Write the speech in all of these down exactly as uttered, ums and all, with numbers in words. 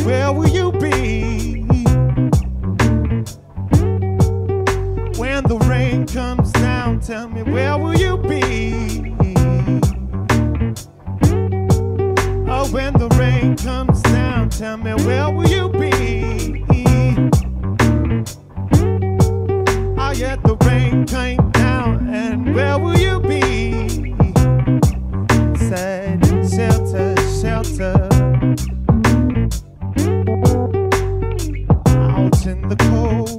where will you be when the rain comes down? Tell me, where will you be? Oh, when the rain comes down, tell me, where will you be? Oh, yet the rain came down, and where will you be? Said shelter, shelter, out in the cold.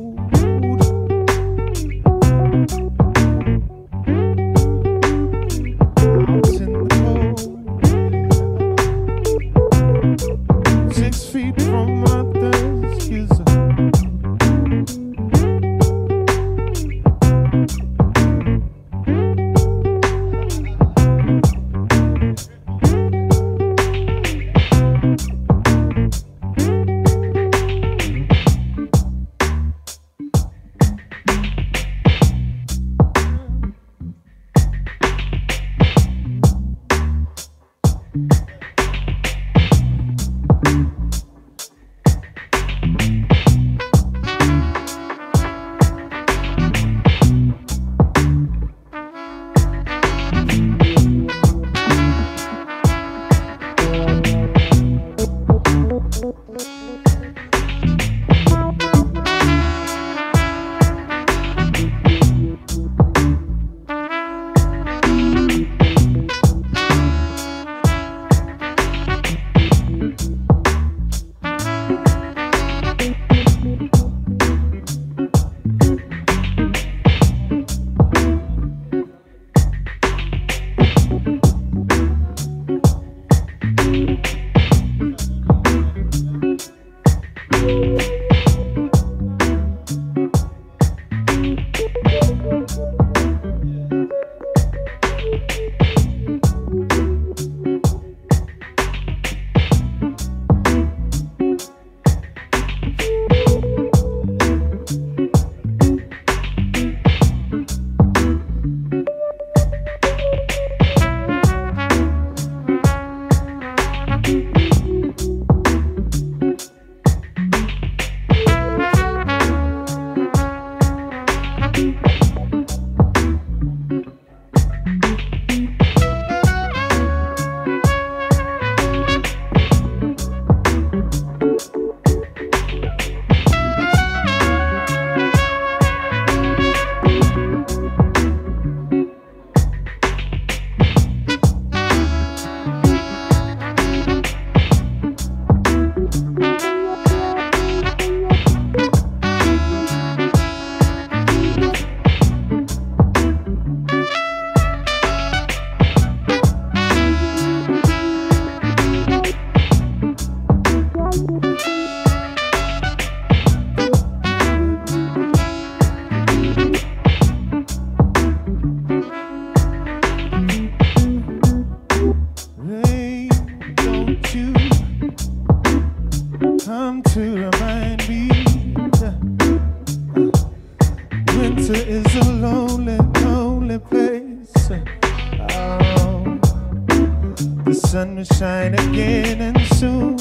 sun will shine again, and soon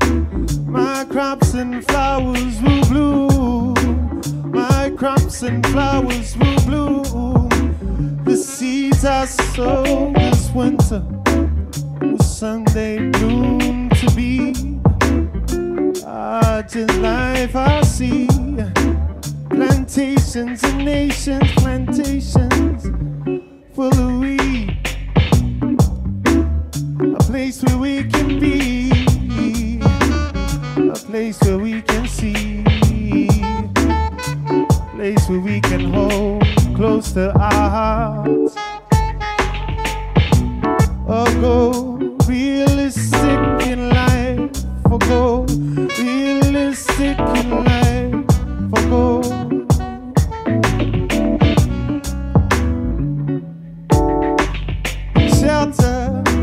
my crops and flowers will bloom. My crops and flowers will bloom. The seeds I sowed this winter will someday bloom to be. Ah, just life I see. Plantations and nations, plantations full of weed. A place where we can be, a place where we can see, a place where we can hold close to our hearts. Or go realistic in life, or go realistic in life, or go shelter.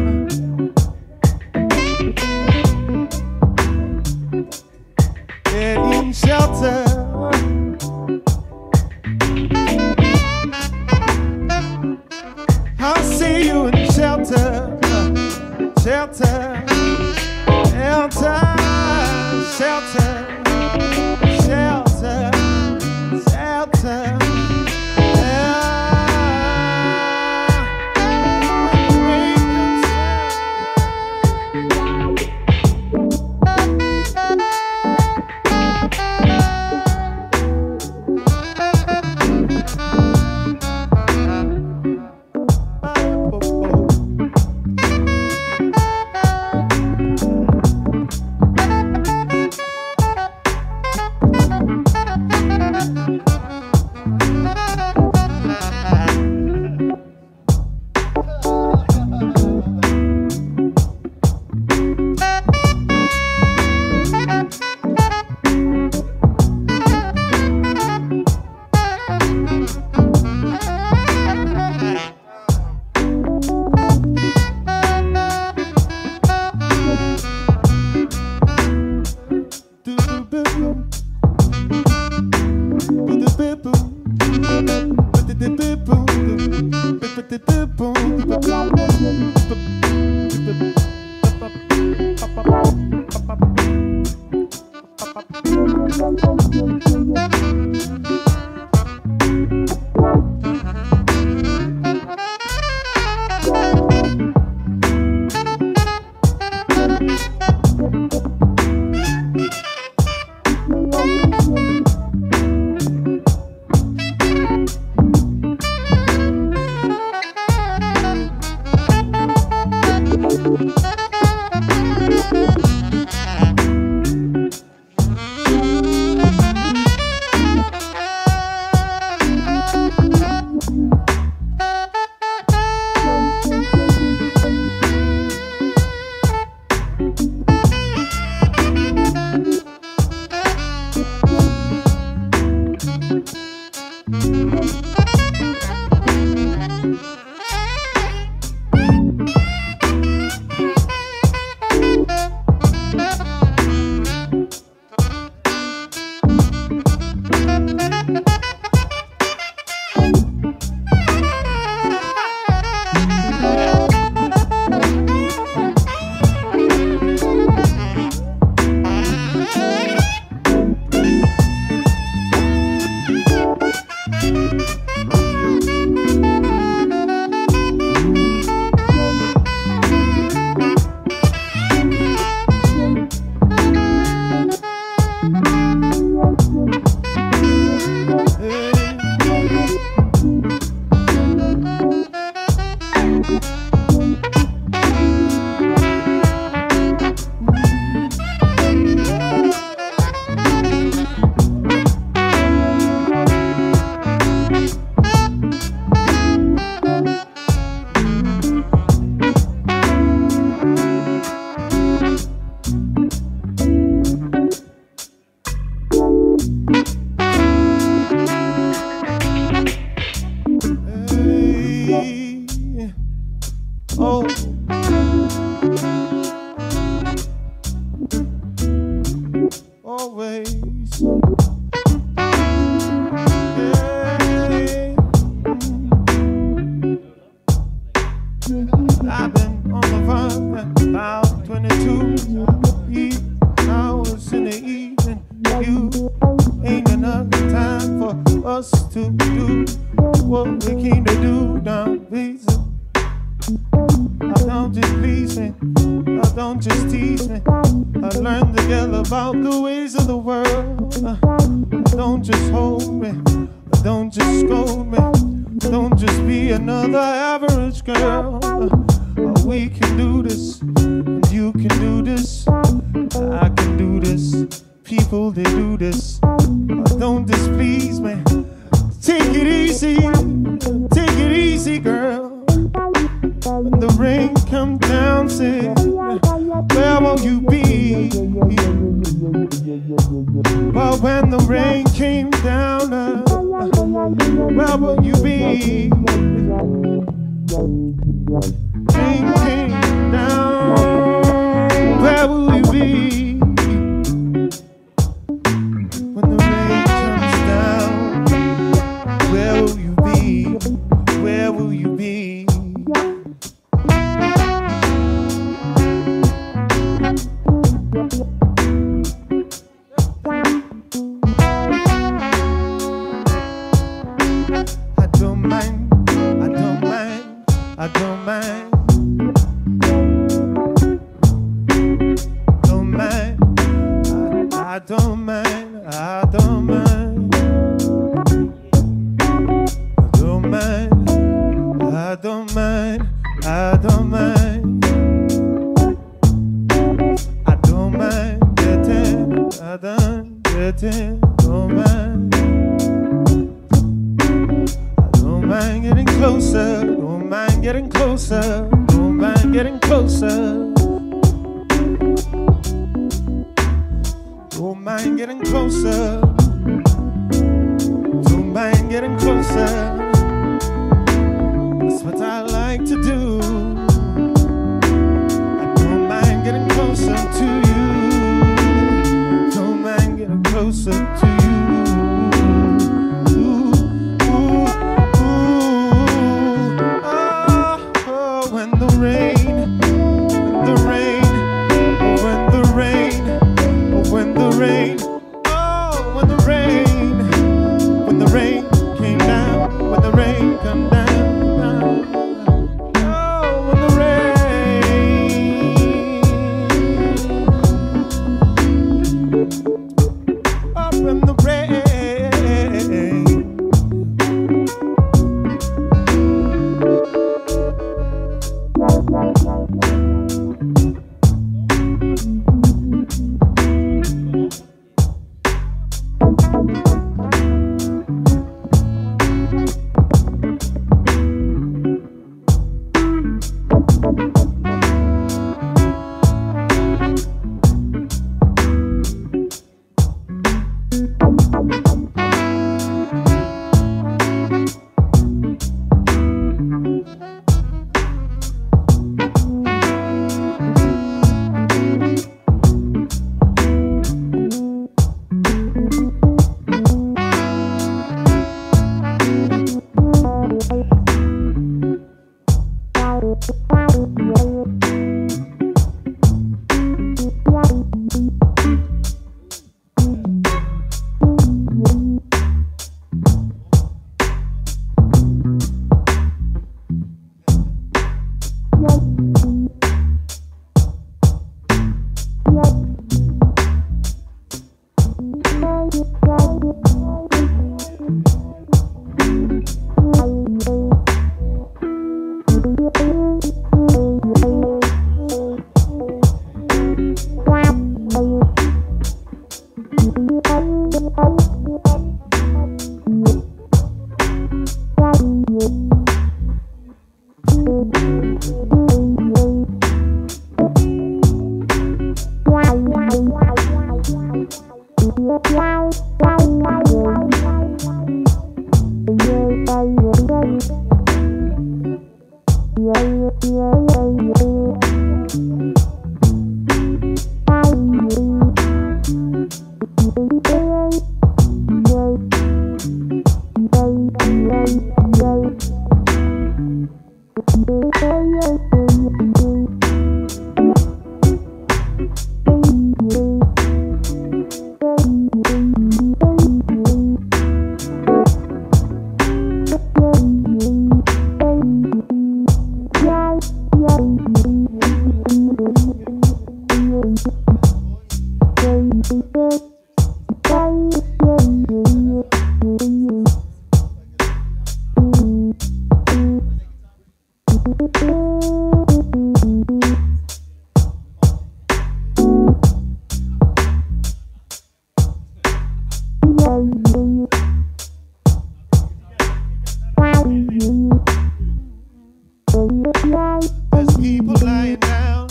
Get in shelter. I'll see you in shelter, shelter, shelter. shelter, shelter, shelter. Oh, always. Yeah. I've been on the run at about twenty-two hours in the evening. You ain't enough time for us to do what we came to do now, please. I don't just please me, I don't just tease me. I learned to get about the ways of the world. Don't just hold me, don't just scold me. Don't just be another average girl. We can do this, and you can do this. I can do this, people they do this. Don't displease me, take it easy, take it easy, girl. When the rain comes down, say, where will you be? Well, when the rain came down, uh, where will you be? Rain came down, where will you be? When the rain comes down, where will you be? Where will you be? mind. Don't mind. I, I don't mind. I don't mind. I don't mind. I don't mind. I don't mind. I don't mind getting. I don't getting. Don't mind. I don't mind getting closer. Don't mind getting closer. Don't mind getting closer. Don't mind getting closer. Don't mind getting closer. That's what I like to do. I don't mind getting closer to you. Don't mind getting closer to you. Ooh, ooh, ooh. Oh, oh, when the rain, when the rain, oh, when the rain, oh, when the rain, oh, when the rain, when the rain came down, when the rain come down. There's people lying down,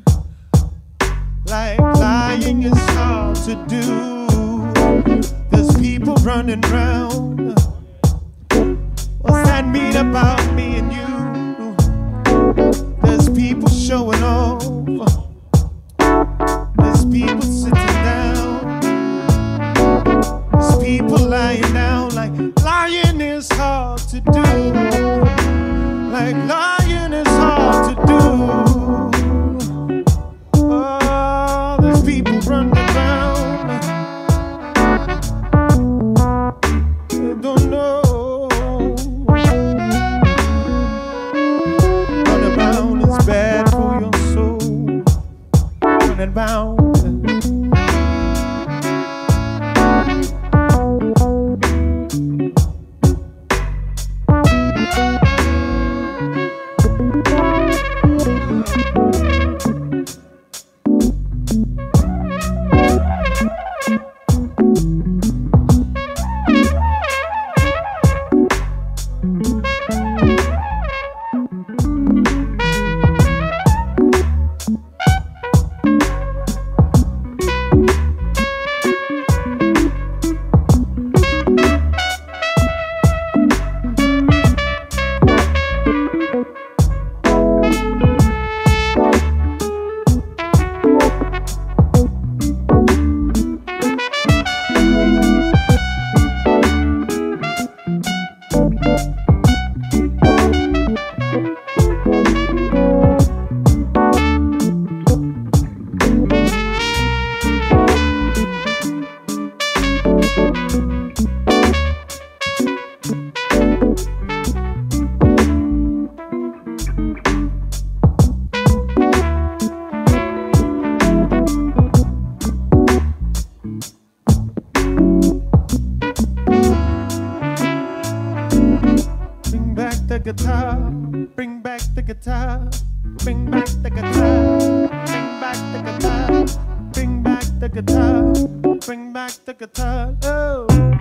like lying is hard to do. There's people running round. What's that mean about me and you? There's Bring back the guitar. Bring back the guitar. Bring back the guitar. Bring back the guitar. Bring back the guitar. Oh.